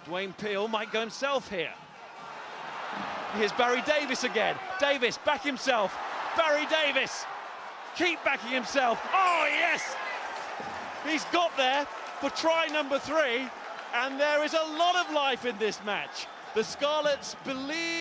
Dwayne Peel might go himself here. Here's Barry Davies again. Davies, back himself. Barry Davies, keep backing himself. Oh, yes! He's got there for try number 3, and there is a lot of life in this match. The Scarlets believe